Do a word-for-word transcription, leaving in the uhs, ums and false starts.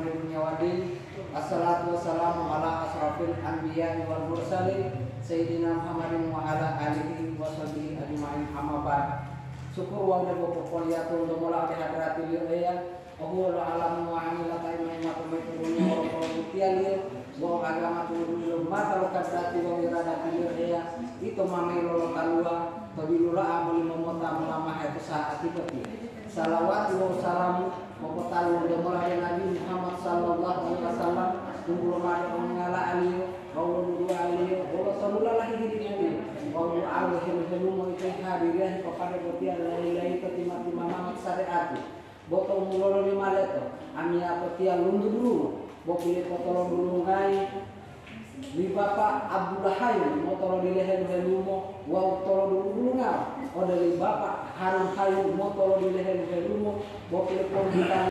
umuri dunya waddin. Assalatu wassalamu ala asrafil anbiya'i wal mursalin Sayyidina Muhammadin wa ala alihi wa sahbihi ajma'in, amma ba'd. Syukur wa ni'matu qoliyatu lumula bi hadratil ilmiya wa huwa alamu wa amila ta'imma matumitu wa qawtiyal wa agama tu mata lokadati wa iradatil ilmiya itu mamelo kalua tabilura amul mamota ulama itu saat itu. Salawat wa salamu wa talu lumula Nabi Muhammad sallallahu alaihi wasallam tunggu lemari mengala aliyo wa dua aliyo wa sallallahu alaihi wasallam wa alaihi wasallam itu hadirah kepada butian lain-lain ketimati mama syariat botol mulolo lima leto amia petia lundu dulu bokile potolo dulu ngai di bapak Abdullah Hayu motolo di leher helumo wa tolo dulu dulu ngau o dari bapak Harun Hayu motolo di leher helumo bokile pon